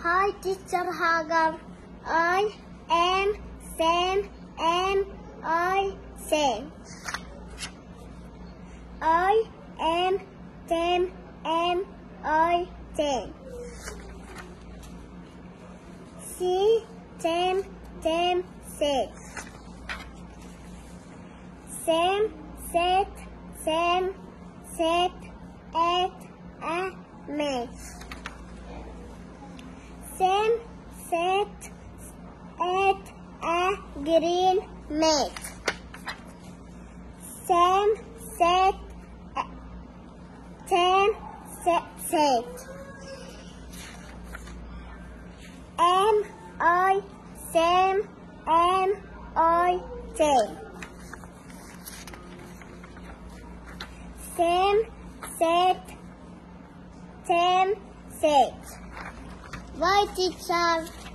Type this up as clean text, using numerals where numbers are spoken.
Hi, teacher Hagar. I am same. Am I same? I am same. Am I same? She same. Same. Set. Same. Set. Same. Set. At. A. Mate. Same. Set. At. A. Green. Mate. Same. Set. Same. Set. Am I same? Am I same? Same. Set. Same. Set. Why, teacher?